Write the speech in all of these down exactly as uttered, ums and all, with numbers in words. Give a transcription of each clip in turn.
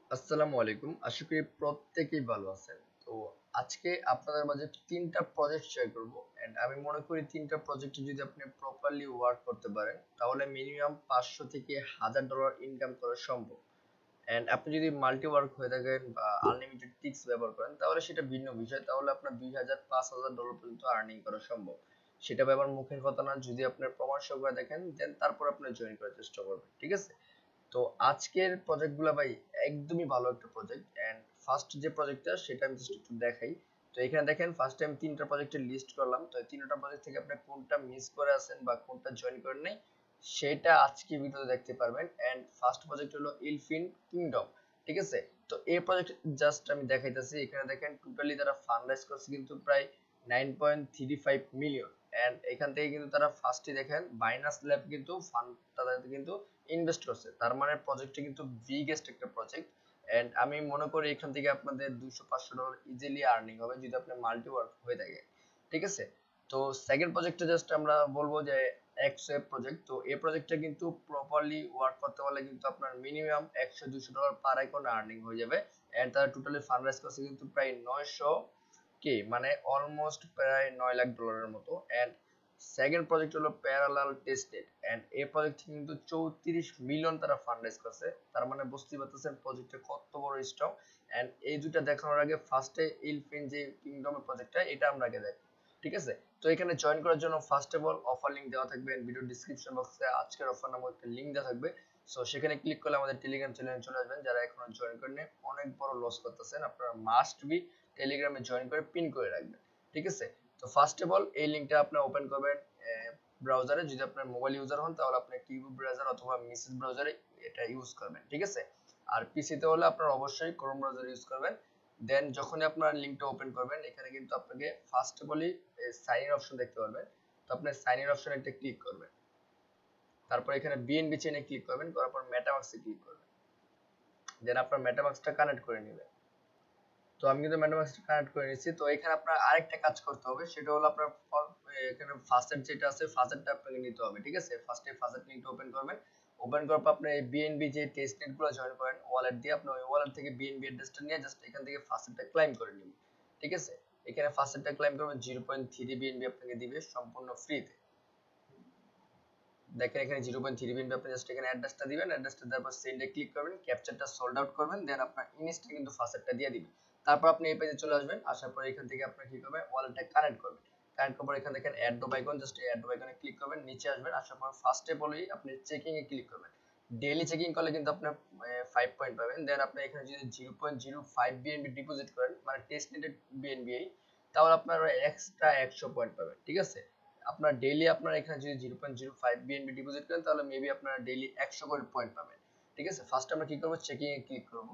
আসসালামু আলাইকুম। আশা করি প্রত্যেকেই ভালো আছেন। তো আজকে আপনাদের মাঝে তিনটা প্রজেক্ট শেয়ার করব। এন্ড আমি মনে করি তিনটা প্রজেক্টে যদি আপনি প্রপারলি ওয়ার্ক করতে পারেন তাহলে মিনিমাম পাঁচশো থেকে এক হাজার ডলার ইনকাম করা সম্ভব। এন্ড আপনি যদি মাল্টি ওয়ার্ক হয়ে থাকেন বা আনলিমিটেড টিক্স ব্যবহার করেন তাহলে সেটা ভিন্ন বিষয়। তাহলে আপনার দুই হাজার পাঁচ হাজার ডলার পর্যন্ত আর্নিং করা সম্ভব। সেটা ব্যাপার মুখের কথা না, যদি আপনার প্রমাণ সহকারে দেখেন দেন তারপর আপনি জয়েন করার চেষ্টা করবেন। ঠিক আছে? তো আজকের প্রজেক্টগুলো ভাই একদমই ভালো একটা প্রজেক্ট। এন্ড ফার্স্ট যে প্রজেক্টটা সেটা আমি জাস্ট একটু দেখাই। তো এখানে দেখেন ফার্স্ট টাইম তিনটা প্রজেক্টের লিস্ট করলাম। তো এই তিনটা প্রজেক্ট থেকে আপনি কোনটা মিস করে আছেন বা কোনটা জয়েন করেন নাই সেটা আজকে ভিডিওতে দেখতে পারবেন। এন্ড ফার্স্ট প্রজেক্ট হলো ইলফিন কিংডম। ঠিক আছে? তো এই প্রজেক্ট জাস্ট আমি দেখাইতেছি। এখানে দেখেন টোটালি তারা ফান্ড রাইজ করছে কিন্তু প্রায় nine point three five million. And এখান থেকে কিন্তু তারা ফার্স্টে দেখেন বাইনাস ল্যাব কিন্তু ফান্ড তাদের কিন্তু ইনভেস্ট করছে। তার মানে প্রজেক্টটা কিন্তু বিগেস্ট একটা প্রজেক্ট। এন্ড আমি মনে করি এখান থেকে আপনাদের দুইশো পাঁচশো ডলার ইজিলি আর্নিং হবে যদি আপনি মাল্টি ওয়ার্ক হয়ে থাকে। ঠিক আছে? তো সেকেন্ড প্রজেক্টটা জাস্ট আমরা বলবো যে এক্সওয়েব প্রজেক্ট। তো এই প্রজেক্টটা কিন্তু প্রপারলি ওয়ার্ক করতে পারলে কিন্তু আপনার মিনিমাম একশো দুইশো ডলার পার আইকন আর্নিং হয়ে যাবে। এন্ড তারা টোটালি ফান্ড রাইজ করছে কিন্তু প্রায় নয়শো কে, মানে অলমোস্ট প্রায় নয় লাখ ডলারের মতো। এন্ড সেকেন্ড প্রজেক্ট হলো প্যারালাল টেস্টেড। এন্ড এই প্রজেক্ট কিন্তু চৌত্রিশ মিলিয়ন তারা ফান্ড রাইজ করছে। তার মানে বুঝতেই পারতেছেন প্রজেক্টটা কত বড় স্ট্রং। এন্ড এই দুইটা দেখানোর আগে ফার্স্টে ইলফিন যে কিংডমের প্রজেক্টটা এটা আমরা আগে দেখি। ঠিক আছে? তো এখানে জয়েন করার জন্য first of all offer link দেওয়া থাকবে ভিডিও ডিসক্রিপশন বক্সে। আজকের অফার নামক একটা লিংক দেওয়া থাকবে। সো সেখানে ক্লিক করলে আমাদের টেলিগ্রাম চ্যানেলে চলে আসবেন। যারা এখনো জয়েন করেননি অনেক বড় লস করতেছেন, আপনারা মাস্ট বি টেলিগ্রামে জয়েন করে পিন করে রাখবেন। ঠিক আছে? তো ফার্স্ট অফ অল এই লিংকটা আপনি ওপেন করবেন ব্রাউজারে। যদি আপনার মোবাইল ইউজার হন তাহলে আপনি কিউব ব্রাউজার অথবা মেসেজ ব্রাউজারে এটা ইউজ করবেন। ঠিক আছে? আর পিসিতে হলে আপনার অবশ্যই ক্রোম ব্রাউজার ইউজ করবেন। দেন যখনই আপনার লিংকটা ওপেন করবেন এখানে কিন্তু আপনাকে first of all sign in option দেখতে পারবেন। তো আপনি সাইন ইন অপশনে একটা ক্লিক করবেন। তারপর এখানে বিএনবি চেইনে ক্লিক করবেন, করার পর মেটামাস্কে ক্লিক করবেন। দেন আপনার মেটামাস্কটা কানেক্ট করে নেবেন। তো আমি কিন্তু মেটামাস্ক কানেক্ট করে নিয়েছি। তো এখানে আপনার আরেকটা কাজ করতে হবে, সেটা হলো আপনার এখানে ফাস্টের যেটা আছে ফাস্টেরটা আপনাকে নিতে হবে। ঠিক আছে? ফার্স্টে ফাস্টের লিংকটা ওপেন করবেন। ওপেন করার পর আপনি বিএনবি যে টেস্টনেট গুলো জয়েন করেন ওয়ালেট দিয়ে, আপনি ওই ওয়ালেট থেকে বিএনবি অ্যাড্রেসটা নিয়ে জাস্ট এখান থেকে ফাস্টেরটা ক্লাইম করে নিন। ঠিক আছে? এখানে ফাস্টেরটা ক্লাইম করবেন জিরো পয়েন্ট থ্রি বিএনবি আপনাকে দিবে সম্পূর্ণ ফ্রিতে। দেখেন এখানে জিরো পয়েন্ট থ্রি বিএনবি আপনি জাস্ট এখানে অ্যাড্রেসটা দিবেন। অ্যাড্রেসটা দেওয়ার পর সেন্ডে ক্লিক করবেন, ক্যাপচারটা সোল্ড আউট করবেন, দেন আপনার ইনস্টা কিন্তু ফাস্টেরটা দিয়ে দিবেন। তারপর আপনি এই পেজে চলে আসবেন। আসার পর এখান থেকে আপনার কি করবেন, ওয়ালেটটা কানেক্ট করবেন। কানেক্ট করার পর এখানে দেখেন অ্যাড দ্য আইকন, জাস্ট এই অ্যাড দ্য আইকনে ক্লিক করবেন, নিচে আসবেন। আসার পর ফার্স্টে বলেই আপনি চেকিং এ ক্লিক করবেন। ডেইলি চেকিং করলে কিন্তু আপনি ফাইভ পয়েন্ট পাবেন। দেন আপনি এখানে যদি zero point zero five BNB deposit করেন, মানে টেস্ট নেটেড বিএনবি, তাহলে আপনার এক্সট্রা একশো পয়েন্ট পাবেন। ঠিক আছে? আপনার ডেইলি আপনার এখানে যদি zero point zero five BNB deposit করেন তাহলে মেবি আপনার ডেইলি একশো করে পয়েন্ট পাবেন। ঠিক আছে? ফার্স্ট আমরা কি করব, চেকিং এ ক্লিক করব।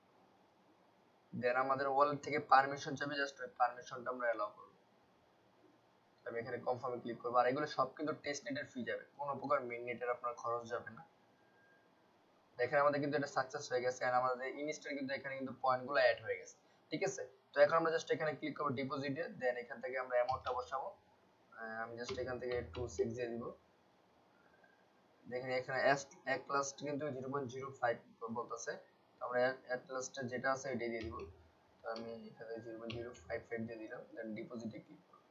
দেন আমাদের ওয়ালেট থেকে পারমিশন চাইবে, জাস্ট ওই পারমিশনটা আমরা এলাও করব। আমি এখানে কনফার্মে ক্লিক করব। আর এগুলো সব কিন্তু টেস্ট নেটের ফি যাবে, কোনো প্রকার মেইন নেটের আপনার খরচ যাবে না। দেখেন আমাদের কিন্তু এটা সাকসেস হয়ে গেছে। আর আমাদের ইনস্ট্যান্ট কিন্তু এখানে কিন্তু পয়েন্টগুলো অ্যাড হয়ে গেছে। ঠিক আছে? তো এখন আমরা জাস্ট এখানে ক্লিক করব ডিপোজিটে। দেন এখান থেকে আমরা অ্যামাউন্টটা বসাবো। আমি জাস্ট এখান থেকে টু সিক্স দিয়ে দিব। দেখেন এখানে এক লাস্ট কিন্তু জিরো পয়েন্ট জিরো ফাইভ বলতেছে। তো আমরা এক লাস্টের যেটা আছে এটাই দিয়ে দিব। তো আমি এখানে zero point zero five five দিয়ে দিলাম, দেন ডিপোজিটে ক্লিক করব।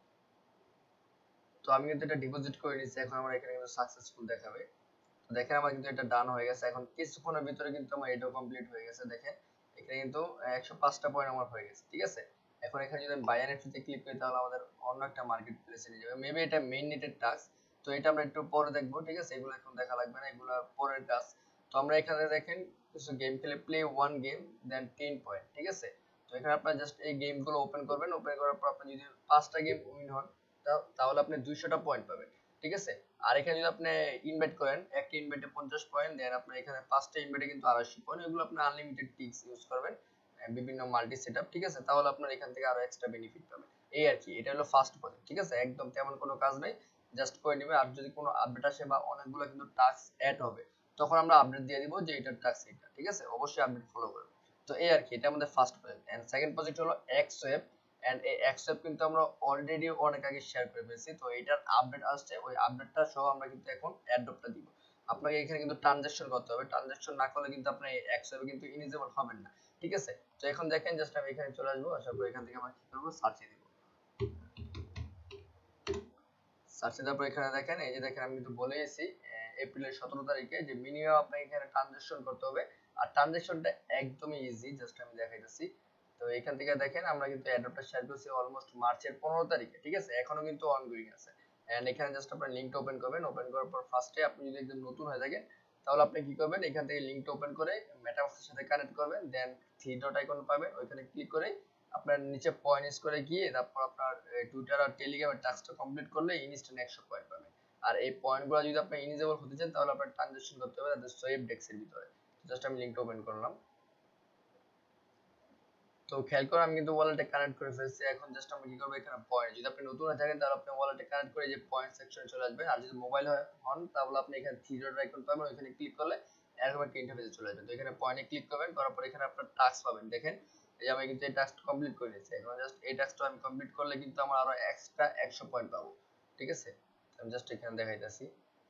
তো আমি কিন্তু এটা ডিপোজিট করে নিয়েছি। এখন আমার এখানে কিন্তু সাকসেসফুল দেখাবে। তো দেখেন আমার কিন্তু এটা ডান হয়ে গেছে। এখন কিছুক্ষণের ভিতরে কিন্তু আমার এটাও কমপ্লিট হয়ে গেছে। দেখেন এখানে কিন্তু একশো পাঁচটা পয়েন্ট আমার হয়ে গেছে। ঠিক আছে? এখন এখানে যদি আমি বাই এনএফটি ক্লিক করি তাহলে আমাদের অন্য একটা মার্কেট প্লেসে নিয়ে যাবে। মেবি এটা মেইন নেটের টাস্ক। তো এটা আমরা একটু পরে দেখবো। ঠিক আছে? এগুলো এখন দেখা লাগবে না, এগুলো পরের কাজ। তো আমরা এখানে দেখেন কিছু গেম খেলে, play one game then ten point. ঠিক আছে? তো এখানে আপনারা জাস্ট এই গেমগুলো ওপেন করবেন। ওপেন করার পর আপনি যদি পাঁচটা গেম উইন হন তাহলে আপনি দুইশোটা পয়েন্ট পাবেন। ঠিক আছে? আর এখানে যদি আপনি ইনভাইট করেন, একটা ইনভাইটে পঞ্চাশ পয়েন্ট, দেন আপনার এখানে পাঁচটা ইনভাইটে কিন্তু আড়াইশো পয়েন্ট। এগুলো আপনি আনলিমিটেড টিক্স ইউজ করবেন, বিভিন্ন মাল্টি সেটআপ। ঠিক আছে? তাহলে আপনার এখান থেকে আরো এক্সট্রা বেনিফিট পাবেন। এই আর কি, এটা হলো ফার্স্ট প্রজেক্ট। ঠিক আছে? একদম তেমন কোনো কাজ নাই, জাস্ট করে নিবে। আর যদি কোনো আপডেট আসে বা অনেকগুলো কিন্তু টাস্ক অ্যাড হবে তখন আমরা আপডেট দিয়ে দিব যে এটার টাস্ক এটা। ঠিক আছে? অবশ্যই আপডেট ফলো করবেন। তো এই আর কি, এটা আমাদের first project. And second project হলো এক্সওয়েব। এন্ড এই এক্সওয়েব কিন্তু আমরা অলরেডি অনেক আগে শেয়ার করে ফেলেছি। তো এটার আপডেট আসছে, ওই আপডেটটা সহ আমরা কিন্তু এখন অ্যাডপ্টটা দিব। আপনাকে এখানে কিন্তু ট্রানজাকশন করতে হবে, ট্রানজাকশন না করলে কিন্তু আপনি এক্সওয়েবে কিন্তু ইলিজিবল হবেন না, ঠিক আছে। তো এখন দেখেন জাস্ট আমি এখানে চলে আসবো, আসার পর এখান থেকে আমরা কি করব, সার্চে দিব। সার্চে দেওয়ার পর এখানে দেখেন, এই যে দেখেন আমি কিন্তু বলে এসেছি এপ্রিলের সতেরো তারিখে যে মিনিমাম আপনাকে এখানে ট্রানজাকশন করতে হবে, আর ট্রানজাকশনটা একদমই ইজি, জাস্ট আমি দেখাইতেছি। তো এখান থেকে দেখেন আমরা কিন্তু অ্যাডপ্টটা শেয়ার করছি অলমোস্ট মার্চের পনেরো তারিখে, ঠিক আছে, এখনো কিন্তু অনগোয়িং আছে। এন্ড এখানে জাস্ট আপনার লিংকটা ওপেন করবেন, ওপেন করার পর ফার্স্টে আপনি যদি একদম নতুন হয়ে থাকেন তাহলে আপনি কি করবেন, এখান থেকে লিংকটা ওপেন করে মেটামাস্কের সাথে কানেক্ট করবেন, দেন থ্রি ডট আইকন পাবেন, ওইখানে ক্লিক করে আপনার নিচে পয়েন্টস করে গিয়ে তারপর আপনার টুইটার আর টেলিগ্রামের টাস্কটা কমপ্লিট করলে ইনস্ট্যান্ট একশো পয়েন্ট পাবেন। আর এই পয়েন্টগুলো যদি আপনি ইনিজেবল হতে চান তাহলে আপনার ট্রানজাকশন করতে হবে তাদের সোয়েব ডেক্সের ভিতরে। জাস্ট আমি লিংকটা ওপেন করলাম। তো খেয়াল করে আমি কিন্তু ওয়ালেটে কানেক্ট করে ফেলছি। এখন জাস্ট আমরা কি করব, এখানে পয়েন্ট, যদি আপনি নতুন হয়ে থাকেন তাহলে আপনি ওয়ালেটে কানেক্ট করে যে পয়েন্ট সেকশনে চলে আসবেন, আর যদি মোবাইল হন তাহলে আপনি এখানে থ্রি ডট আইকন পাবেন, ওখানে ক্লিক করলে এরকম একটা ইন্টারফেসে চলে আসবেন। তো এখানে পয়েন্টে ক্লিক করবেন, করার পর এখানে আপনার টাস্ক পাবেন। দেখেন এই যে আমি কিন্তু এই টাস্কটা কমপ্লিট করে নিয়েছি, এখন জাস্ট এই টাস্কটা আমি কমপ্লিট করলে কিন্তু আমার আরো এক্সট্রা একশো পয়েন্ট পাবো, ঠিক আছে। আমি জাস্ট এখানে দেখাইতাছি।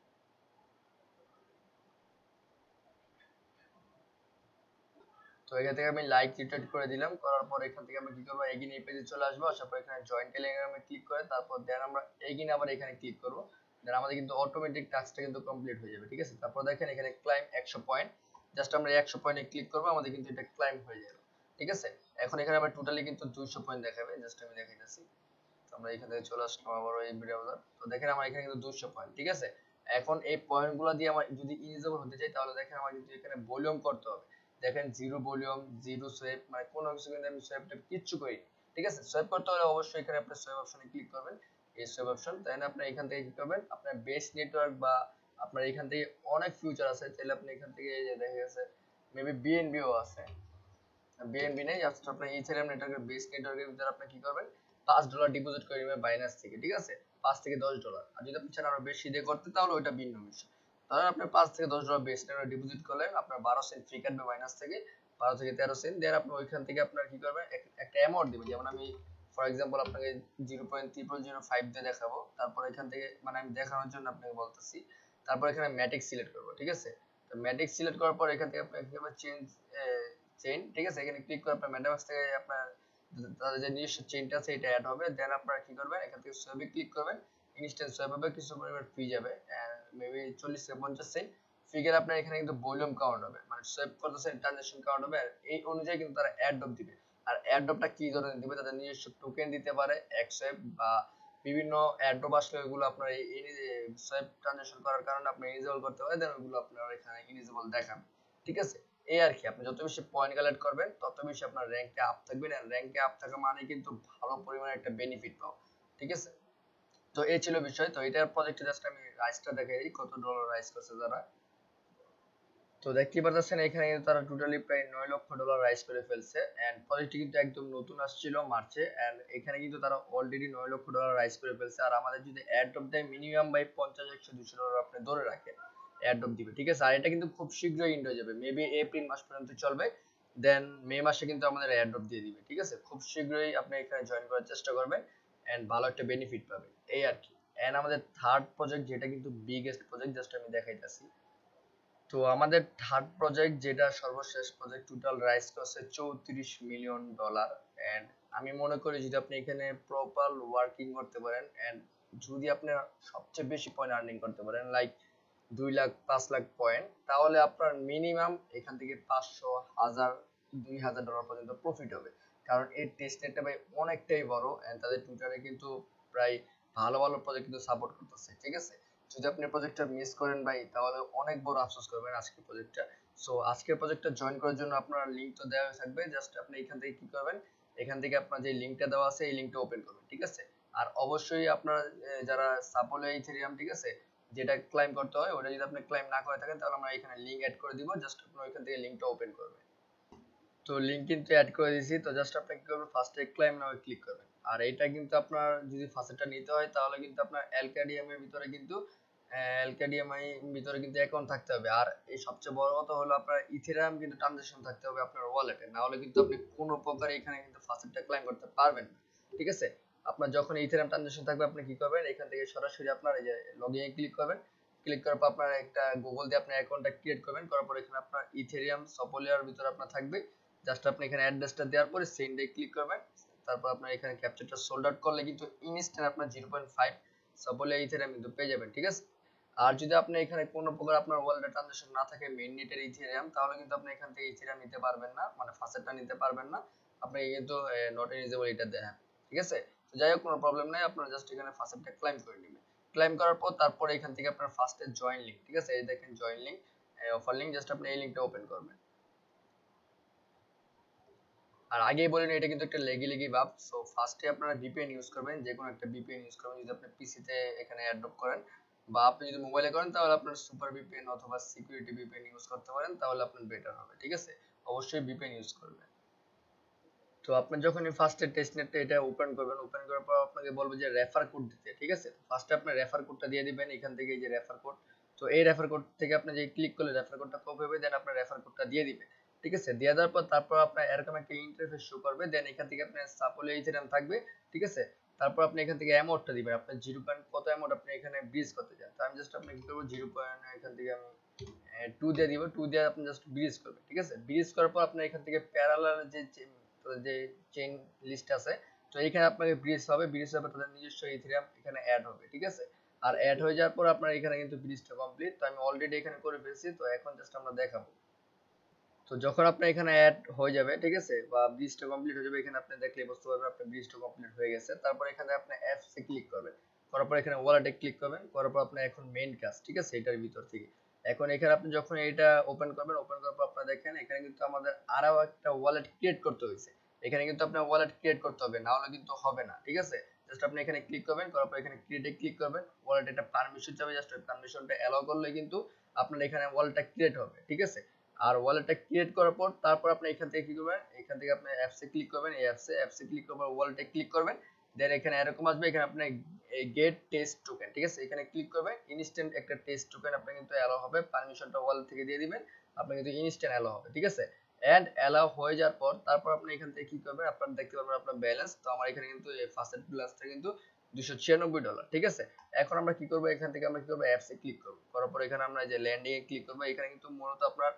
তো এখান থেকে আমি লাইক রিটুইট করে দিলাম, করার পর এখান থেকে আমি কি করব, এগিন এই পেজে চলে আসবো, আসার পর এখানে জয়েন টেলিগ্রামে ক্লিক করে তারপর দেন আমরা এগিন আবার এখানে ক্লিক করব, দেন আমাদের কিন্তু অটোমেটিক টাস্কটা কিন্তু কমপ্লিট হয়ে যাবে, ঠিক আছে। তারপর দেখেন এখানে ক্লাইম একশো পয়েন্ট, জাস্ট আমরা একশো পয়েন্টে ক্লিক করব, আমাদের কিন্তু এটা ক্লাইম হয়ে যাবে, ঠিক আছে। এখন এখানে আমরা টোটালি কিন্তু দুইশো পয়েন্ট দেখাবে, জাস্ট আমি দেখাইতেছি। তো আমরা এখান থেকে চলে আসলাম আবার এই ব্রাউজার, তো দেখেন আমার এখানে কিন্তু দুইশো পয়েন্ট, ঠিক আছে। এখন এই পয়েন্টগুলো দিয়ে আমার যদি ইলিজিবল হতে চাই তাহলে দেখেন আমার কিন্তু এখানে ভলিউম করতে হবে। দেখেন জিরো ভলিউম, জিরো সোয়েপ, মানে কোনো কিছু কিন্তু আমি সোয়েপ টেপ কিচ্ছু করি, ঠিক আছে। সোয়েপ করতে হলে অবশ্যই এখানে আপনি সোয়েপ অপশনে ক্লিক করবেন, এই সোয়েপ অপশন, তাই না। আপনি এখান থেকে কি করবেন, আপনার বেস নেটওয়ার্ক বা আপনার এখান থেকে অনেক ফিউচার আছে, তাহলে আপনি এখান থেকে এই যে দেখা গেছে মেবি বিএনবিও আছে, বিএনবি নেই, জাস্ট আপনার ইথেরিয়াম নেটওয়ার্কের বেস নেটওয়ার্কের ভিতরে আপনি কি করবেন, পাঁচ ডলার ডিপোজিট করে নেবেন বাইন্যান্স থেকে, ঠিক আছে, পাঁচ থেকে দশ ডলার। আর যদি আপনি চান আরো বেশি দিয়ে করতে তাহলে ওইটা ভিন্ন বিষয়। তাহলে আপনি পাঁচ থেকে দশ ডলার বেস নেটওয়ার্ক ডিপোজিট করলেন, আপনার বারো সেন্ট ফ্রি কাটবে বাইন্যান্স থেকে, বারো থেকে তেরো সেন্ট, দেন আপনি ওইখান থেকে আপনার কি করবেন, একটা অ্যামাউন্ট দিবেন, যেমন আমি ফর এক্সাম্পল আপনাকে zero point triple zero five দিয়ে দেখাবো, তারপর এখান থেকে মানে আমি দেখানোর জন্য আপনাকে বলতেছি। তারপর এখানে ম্যাটিক সিলেক্ট করবো, ঠিক আছে। তো ম্যাটিক সিলেক্ট করার পর এখান থেকে আপনি কি করবেন, চেঞ্জ চেইন, ঠিক আছে, এখানে ক্লিক করে আপনার মেটামাস্ক থেকে আপনার তাদের যে নিজস্ব চেইনটা আছে এটা অ্যাড হবে, দেন আপনারা কি করবেন, এখান থেকে সোয়েবে ক্লিক করবেন, ইনস্ট্যান্ট সোয়েব হবে, কিছু পরিমাণ ফি যাবে, মেবি চল্লিশ থেকে পঞ্চাশ সেন্ট ফি গেলে আপনার এখানে কিন্তু ভলিউম কাউন্ট হবে, মানে সোয়েব করতেছেন ট্রানজাকশন কাউন্ট হবে, আর এই অনুযায়ী কিন্তু তারা অ্যাড ড্রপ দিবে। আর অ্যাড ড্রপটা কি ধরনের দিবে, তাদের নিজস্ব টোকেন দিতে পারে, এক্সওয়েব বা বিভিন্ন অ্যাড ড্রপ আসলে ওইগুলো আপনার এই সোয়েব ট্রানজাকশন করার কারণে আপনি ইলিজিবল করতে পারেন, দেন ওইগুলো আপনার এখানে ইলিজিবল দেখাবে, ঠিক আছে। এই আর কি, আপনি যত বেশি পয়েন্ট কালেক্ট করবেন তত বেশি আপনার র্যাঙ্কে আপ থাকবেন, আর র্যাঙ্কে আপ থাকা মানে কিন্তু ভালো পরিমাণে একটা বেনিফিট পাও, ঠিক আছে। তো এই ছিল বিষয়। তো এটার প্রজেক্টে জাস্ট আমি রাইসটা দেখাই দিই, কত ডলার রাইস করছে তারা। তো দেখতেই পাচ্ছেন এখানে কিন্তু তারা টোটালি প্রায় নয় লক্ষ ডলার রাইজ করে ফেলছে, এন্ড প্রজেক্টটি কিন্তু একদম নতুন আসছিল মার্চে, এন্ড এখানে কিন্তু তারা অলরেডি নয় লক্ষ ডলার রাইজ করে ফেলছে। আর আমাদের যদি অ্যাড ড্রপ দেয় মিনিমাম বাই পঞ্চাশ একশো দুশো ডলার আপনি ধরে রাখেন অ্যাড ড্রপ দিবে, ঠিক আছে। আর এটা কিন্তু খুব শীঘ্রই ইন্ড হয়ে যাবে, মেবি এপ্রিল মাস পর্যন্ত চলবে, দেন মে মাসে কিন্তু আমাদের অ্যাড ড্রপ দিয়ে দিবে, ঠিক আছে। খুব শীঘ্রই আপনি এখানে জয়েন করার চেষ্টা করবেন, এন্ড ভালো একটা বেনিফিট পাবেন, এই আর কি। এন্ড আমাদের থার্ড প্রজেক্ট যেটা কিন্তু বিগেস্ট প্রজেক্ট, জাস্ট আমি দেখাইতাছি। তো আমাদের থার্ড প্রজেক্ট যেটা সর্বশেষ প্রজেক্ট, টোটাল রাইজ করছে চৌত্রিশ মিলিয়ন ডলার, এন্ড আমি মনে করি যদি আপনি এখানে প্রপার ওয়ার্কিং করতে পারেন, এন্ড যদি আপনি সবচেয়ে বেশি পয়েন্ট আর্নিং করতে পারেন লাইক দুই লাখ পাঁচ লাখ পয়েন্ট, তাহলে আপনার মিনিমাম এখান থেকে পাঁচশো হাজার দুই হাজার ডলার পর্যন্ত প্রফিট হবে। কারণ এই টেস্ট নেটটা ভাই অনেকটাই বড়, এন্ড তাদের টুইটারে কিন্তু প্রায় ভালো ভালো প্রজেক্ট কিন্তু সাপোর্ট করতেছে, ঠিক আছে। যদি আপনি প্রজেক্টটা মিস করেন ভাই তাহলে অনেক বড় আফসোস করবেন আজকের প্রজেক্টটা। সো আজকের প্রজেক্টটা জয়েন করার জন্য আপনার লিংক তো দেওয়া থাকবে, জাস্ট আপনি এখান থেকে কি করবেন, এখান থেকে আপনার যে লিংকটা দেওয়া আছে এই লিংকটা ওপেন করবেন, ঠিক আছে। আর অবশ্যই আপনারা যারা সাপোলে ইথেরিয়াম, ঠিক আছে, যেটা ক্লাইম করতে হয় ওটা যদি আপনি ক্লাইম না করে থাকেন তাহলে আমরা এখানে লিংক অ্যাড করে দিব, জাস্ট আপনি ওইখান থেকে লিংকটা ওপেন করবেন। তো লিংক কিন্তু অ্যাড করে দিয়েছি। তো জাস্ট আপনি কি করবেন, ফার্স্টে ক্লাইম নাও ক্লিক করবেন। আর এটা কিন্তু আপনার যদি ফার্স্টটা নিতে হয় তাহলে কিন্তু আপনার এলকেডিএম এর ভিতরে কিন্তু এলকেডিএম এর ভিতরে কিন্তু অ্যাকাউন্ট থাকতে হবে। আর এই সবচেয়ে বড় কথা হলো আপনার ইথেরিয়াম কিন্তু ট্রানজাকশন থাকতে হবে আপনার ওয়ালেটে, না হলে কিন্তু আপনি কোনো প্রকার এখানে কিন্তু ফার্স্টটা ক্লাইম করতে পারবেন না, ঠিক আছে। আপনার যখন ইথেরিয়াম ট্রানজাকশন থাকবে আপনি কি করবেন, এখান থেকে সরাসরি আপনার এই যে লগইন এ ক্লিক করবেন, ক্লিক করার পর আপনার একটা গুগল দিয়ে আপনার অ্যাকাউন্টটা ক্রিয়েট করবেন, করার পর এখানে আপনার ইথেরিয়াম সপোলিয়ার ভিতরে আপনার থাকবে। জাস্ট আপনি এখানে অ্যাড্রেসটা দেওয়ার পরে সেন্ডে ক্লিক করবেন, তারপর আপনার এখানে ক্যাপচারটা সোল্ড আউট করলে কিন্তু ইনস্ট্যান্ট আপনার zero point five Sepolia Ethereum কিন্তু পেয়ে যাবেন, ঠিক আছে। আর যদি আপনি এখানে কোনো প্রকার আপনার ওয়ালেটে ট্রানজাকশন না থাকে মেইন নেটের ইথেরিয়াম, তাহলে কিন্তু আপনি এখান থেকে ইথেরিয়াম নিতে পারবেন না, মানে ফাসেটটা নিতে পারবেন না, আপনি কিন্তু নট এলিজিবল এটা দেন, ঠিক আছে। তো যাই হোক কোনো প্রবলেম নাই, আপনারা জাস্ট এখানে ফাসেটটা ক্লাইম করে নেবেন। ক্লাইম করার পর তারপরে এখান থেকে আপনার ফার্স্টে জয়েন লিংক, ঠিক আছে, এই দেখেন join link, offer link, just আপনি এই লিংকটা ওপেন করবেন। আর আগেই বলেন এটা কিন্তু একটা লেগি লেগি ভাব। সো ফার্স্টে আপনারা ভিপিএন ইউজ করবেন, যে কোনো একটা ভিপিএন ইউজ করবেন। যদি আপনি পিসিতে এখানে অ্যাডপ্ট করেন বা আপনি যদি মোবাইলে করেন তাহলে আপনার সুপার ভিপিএন অথবা সিকিউরিটি ভিপিএন ইউজ করতে পারেন, তাহলে আপনার বেটার হবে, ঠিক আছে। অবশ্যই ভিপিএন ইউজ করবেন। তো আপনি যখনই ফার্স্টে টেস্টনেটটা এটা ওপেন করবেন, ওপেন করার পর আপনাকে বলবে যে রেফার কোড দিতে, ঠিক আছে। ফার্স্টে আপনি রেফার কোডটা দিয়ে দিবেন এখান থেকে, এই যে রেফার কোড। তো এই রেফার কোড থেকে আপনি যে ক্লিক করলে রেফার কোডটা কপি হবে, দেন আপনার রেফার কোডটা দিয়ে দিবেন, ঠিক আছে। দিয়ে দেওয়ার পর তারপর আপনার এরকম একটা ইন্টারফেস শো করবে, দেন এখান থেকে আপনার সাপোলে ইথেরিয়াম থাকবে, ঠিক আছে। তারপর আপনি এখান থেকে অ্যামাউন্টটা দিবেন, আপনার জিরো পয়েন্ট কত অ্যামাউন্ট আপনি এখানে ব্রিজ করতে চান। তো আমি জাস্ট আপনি কি করব, জিরো পয়েন্ট এখান থেকে আমি টু দিয়ে দিব, টু দিয়ে আপনি জাস্ট ব্রিজ করবেন, ঠিক আছে। ব্রিজ করার পর আপনি এখান থেকে প্যারালাল যে যে চেইন লিস্ট আছে, তো এখানে আপনাকে ব্রিজ হবে, ব্রিজ হবে তাদের নিজস্ব ইথেরিয়াম এখানে অ্যাড হবে, ঠিক আছে। আর অ্যাড হয়ে যাওয়ার পর আপনার এখানে কিন্তু ব্রিজটা কমপ্লিট। তো আমি অলরেডি এখানে করে ফেলছি, তো এখন জাস্ট আমরা দেখাবো। তো যখন আপনার এখানে অ্যাড হয়ে যাবে, ঠিক আছে, বা ব্রিজটা কমপ্লিট হয়ে যাবে, এখানে আপনি দেখলে বুঝতে পারবেন আপনার ব্রিজটা কমপ্লিট হয়ে গেছে। তারপর এখানে আপনি অ্যাপস এ ক্লিক করবেন, করার পর এখানে ওয়ালেটে ক্লিক করবেন, করার পর আপনার এখন মেইন কাজ, ঠিক আছে, এটার ভিতর থেকে এখন এখানে আপনি যখন এটা ওপেন করবেন, ওপেন করার পর আপনারা দেখেন এখানে কিন্তু আমাদের আরো একটা ওয়ালেট ক্রিয়েট করতে হয়েছে। এখানে কিন্তু আপনার ওয়ালেট ক্রিয়েট করতে হবে, না হলে কিন্তু হবে না, ঠিক আছে। জাস্ট আপনি এখানে ক্লিক করবেন, করার পর এখানে ক্রিয়েটে ক্লিক করবেন, ওয়ালেট এটা পারমিশন চাবে, জাস্ট ওই পারমিশনটা এলাও করলে কিন্তু আপনার এখানে ওয়ালেটটা ক্রিয়েট হবে, ঠিক আছে। আর ওয়ালেটটা ক্রিয়েট করার পর তারপর আপনি এখান থেকে কি করবেন, এখান থেকে আপনি অ্যাপসে ক্লিক করবেন, এই অ্যাপসে অ্যাপসে ক্লিক করার পর ওয়ালেটে ক্লিক করবেন, দেন এখানে এরকম আসবে, এখানে আপনি এই গেট টেস্ট টোকেন, ঠিক আছে, এখানে ক্লিক করবেন, ইনস্ট্যান্ট একটা টেস্ট টোকেন আপনি কিন্তু অ্যালাউ হবে, পারমিশনটা ওয়ালেট থেকে দিয়ে দিবেন, আপনি কিন্তু ইনস্ট্যান্ট অ্যালাউ হবে, ঠিক আছে। এন্ড অ্যালাউ হয়ে যাওয়ার পর তারপর আপনি এখান থেকে কি করবেন, আপনারা দেখতে পারবেন আপনার ব্যালেন্স। তো আমার এখানে কিন্তু এই ফার্স্ট ব্যালেন্সটা কিন্তু দুইশো ছিয়ানব্বই ডলার, ঠিক আছে। এখন আমরা কি করব, এখান থেকে আমরা কি করব, অ্যাপসে ক্লিক করব, করার পর এখানে আমরা যে ল্যান্ডিং এ ক্লিক করব, এখানে কিন্তু মূলত আপনার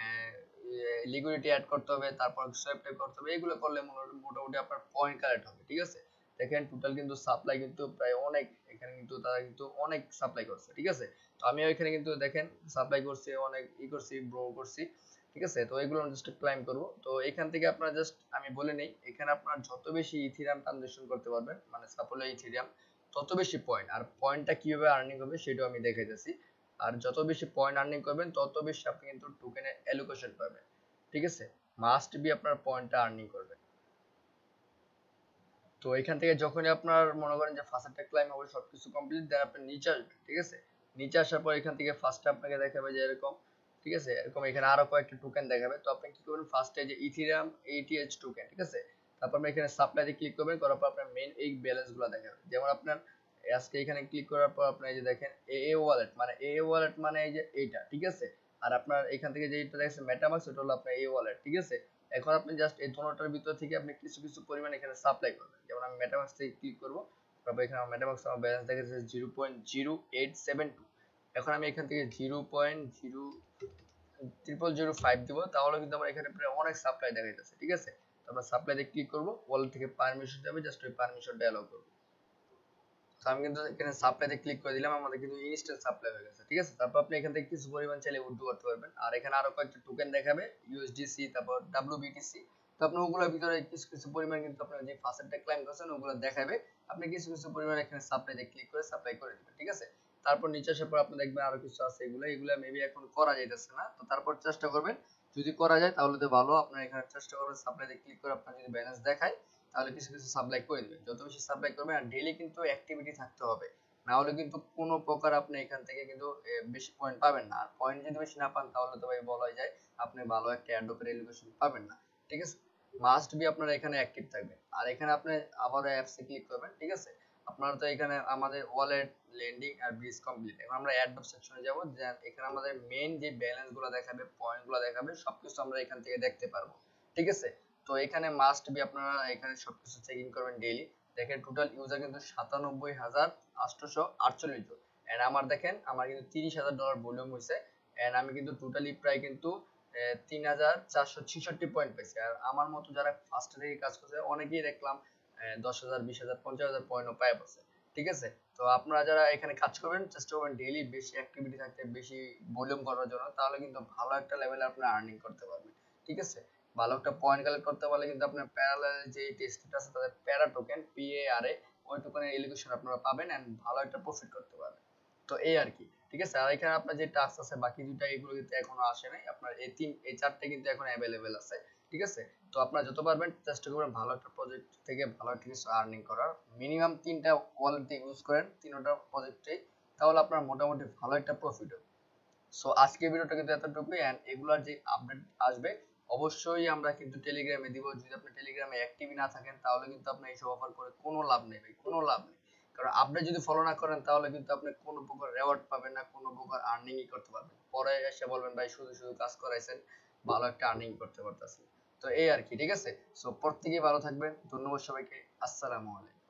লিকুইডিটি অ্যাড করতে হবে, তারপর সোয়াপ টাইপ করতে হবে, এগুলো করলে মোটামুটি আপনার পয়েন্ট কালেক্ট হবে, ঠিক আছে। দেখেন টোটাল কিন্তু সাপ্লাই কিন্তু প্রায় অনেক, এখানে কিন্তু তারা কিন্তু অনেক সাপ্লাই করছে, ঠিক আছে। তো আমি এখানে কিন্তু দেখেন সাপ্লাই করছি, অনেক ই করছি, ব্রো করছি, ঠিক আছে। তো এগুলো জাস্ট ক্লাইম করব। তো এখান থেকে আপনারা জাস্ট আমি বলে নেই, এখানে আপনার যত বেশি ইথেরিয়াম ট্রানজাকশন করতে পারবেন, মানে সাপোলে ইথেরিয়াম, তত বেশি পয়েন্ট। আর পয়েন্টটা কিভাবে আর্নিং হবে সেটাও আমি দেখাইতেছি। আর যত বেশি পয়েন্ট আর্নিং করবেন তত বেশি আপনি কিন্তু টোকেনে অ্যালোকেশন পাবেন, ঠিক আছে। মাস্ট বি আপনার পয়েন্টটা আর্নিং করবেন। তো এখান থেকে যখনই আপনার মনে করেন যে ফার্স্টটা ক্লাইম হবে, সবকিছু কমপ্লিট, দেন আপনি নিচে আসবেন, ঠিক আছে। নিচে আসার পর এখান থেকে ফার্স্টে আপনাকে দেখাবে যে এরকম, ঠিক আছে, এরকম এখানে আরো কয়েকটা টোকেন দেখাবে। তো আপনি কি করবেন, ফার্স্টে যে ইথেরিয়াম এটিএইচ টোকেন, ঠিক আছে, তারপর আপনি এখানে সাপ্লাইতে ক্লিক করবেন, করার পর আপনার মেইন এই ব্যালেন্সগুলো দেখাবে। যেমন আপনার আজকে এখানে ক্লিক করার পর আপনি এই যে দেখেন এএ ওয়ালেট, মানে এএ ওয়ালেট মানে এই যে এইটা, ঠিক আছে। আর আপনার এখান থেকে যেটা দেখছেন মেটামাস্ক, ওটা হলো আপনার এ ওয়ালেট, ঠিক আছে। এখন আপনি জাস্ট এই দুটোটার ভিতর থেকে আপনি কিছু কিছু পরিমাণ এখানে সাপ্লাই করবেন। যেমন আমি মেটামাস্ক থেকে ক্লিক করব, তারপর এখানে আমার মেটামাস্ক আমার ব্যালেন্স দেখাচ্ছে zero point zero eight seven two. এখন আমি এখান থেকে zero point zero triple zero five দিব, তাহলে কিন্তু আমার এখানে প্রায় অনেক সাপ্লাই দেখাইতেছে, ঠিক আছে। তো আমরা সাপ্লাইতে ক্লিক করব, ওয়ালেট থেকে পারমিশন যাবে, জাস্ট ওই পারমিশনটা অ্যালাউ করব। তো আমি কিন্তু এখানে সাপ্লাইতে ক্লিক করে দিলাম, আমাদের কিন্তু ইনস্ট্যান্ট সাপ্লাই হয়ে গেছে, ঠিক আছে। তারপর আপনি এখান থেকে কিছু পরিমাণ চাইলে উইথড্র করতে পারবেন। আর এখানে আরো কয়েকটা টোকেন দেখাবে, ইউএসডিসি, তারপর ডাব্লিউবিটিসি। তো আপনি ওগুলোর ভিতরে কিছু কিছু পরিমাণ কিন্তু আপনার যে ফার্স্টটা ক্লাইম করছেন ওগুলো দেখাবে, আপনি কিছু কিছু পরিমাণ এখানে সাপ্লাইতে ক্লিক করে সাপ্লাই করে দিবেন, ঠিক আছে। তারপর নিচে আসার পর আপনি দেখবেন আরো কিছু আছে, এগুলো এগুলো মেবি এখন করা যাইতেছে না। তো তারপর চেষ্টা করবেন, যদি করা যায় তাহলে তো ভালো। আপনার এখানে চেষ্টা করবেন সাপ্লাইতে ক্লিক করে আপনার যদি ব্যালেন্স দেখায় তাহলে কিছু কিছু সাপ্লাই করে দিবেন। যত বেশি সাপ্লাই করবেন, আর ডেইলি কিন্তু অ্যাক্টিভিটি থাকতে হবে, না হলে কিন্তু কোনো প্রকার আপনি এখান থেকে কিন্তু বেশি পয়েন্ট পাবেন না। আর পয়েন্ট যদি বেশি না পান তাহলে তো ভাই বলা যায় আপনি ভালো একটা এয়ারড্রপের এলিগেশন পাবেন না, ঠিক আছে। মাস্ট বি আপনারা এখানে অ্যাক্টিভ থাকবেন। আর এখানে আপনি আবার অ্যাপসে ক্লিক করবেন, ঠিক আছে। আপনারা তো এখানে আমাদের ওয়ালেট, লেন্ডিং আর ব্রিজ কমপ্লিট। এখন আমরা অ্যাডভান্স সেকশনে যাব, যে এখানে আমাদের মেইন যে ব্যালেন্স গুলো দেখাবে, পয়েন্ট গুলো দেখাবে, সবকিছু আমরা এখান থেকে দেখতে পারবো, ঠিক আছে। তো এখানে মাস্ট বি আপনারা এখানে সবকিছু চেকিং করবেন ডেইলি। দেখেন টোটাল ইউজার কিন্তু সাতানব্বই হাজার আটশোশো আটচল্লিশ জন। এন্ড আমার দেখেন আমার কিন্তু তিরিশ হাজার ডলার ভলিউম হয়েছে এন্ড আমি কিন্তু টোটালি প্রায় কিন্তু তিন হাজার চারশো ছেষট্টি পয়েন্ট পেয়েছি। আর আমার মতো যারা ফার্স্ট থেকে কাজ করছে অনেকেই দেখলাম দশ হাজার বিশ হাজার পঞ্চাশ হাজার পয়েন্টও পায় পাচ্ছে। ঠিক আছে, তো আপনারা যারা এখানে কাজ করবেন চেষ্টা করবেন ডেইলি বেশি অ্যাক্টিভিটি থাকতে, বেশি ভলিউম করার জন্য, তাহলে কিন্তু ভালো একটা লেভেলে আপনারা আর্নিং করতে পারবেন। ঠিক আছে, ভালো একটা পয়েন্ট কালেক্ট করতে পারলে কিন্তু আপনার প্যারালাল যে টেস্ট আছে তাদের প্যারা টোকেন পি এ আর এ ওই টোকেনের এলিগেশন আপনারা পাবেন এন্ড ভালো একটা প্রফিট করতে পারবেন। তো এই আর কি। ঠিক আছে, আর এখানে আপনার যে টাস্ক আছে বাকি দুইটা এগুলো কিন্তু এখনো আসে নাই, আপনার এই তিন এই চারটে কিন্তু এখন অ্যাভেলেবেল আছে। ঠিক আছে, তো আপনারা যত পারবেন চেষ্টা করবেন ভালো একটা প্রজেক্ট থেকে ভালো একটা কিছু আর্নিং করার। মিনিমাম তিনটা ওয়ালেট ইউজ করেন তিনটা প্রজেক্টে, তাহলে আপনার মোটামুটি ভালো একটা প্রফিট হবে। সো আজকের ভিডিওটা কিন্তু এতটুকুই এন্ড এগুলার যে আপডেট আসবে অবশ্যই আমরা কিন্তু টেলিগ্রামে দিব। যদি আপনি টেলিগ্রামে অ্যাক্টিভ না থাকেন তাহলে কিন্তু আপনি এইসব অফার করে কোনো লাভ নেই ভাই, কোনো লাভ নেই। কারণ আপডেট যদি ফলো না করেন তাহলে কিন্তু আপনি কোনো প্রকার রেওয়ার্ড পাবেন না, কোনো প্রকার আর্নিংই করতে পারবেন। পরে এসে বলবেন ভাই শুধু শুধু কাজ করাইছেন, ভালো একটা আর্নিং করতে পারতেছি। তো এই আর কি। ঠিক আছে, সো প্রত্যেকেই ভালো থাকবেন। ধন্যবাদ সবাইকে। আসসালামু আলাইকুম।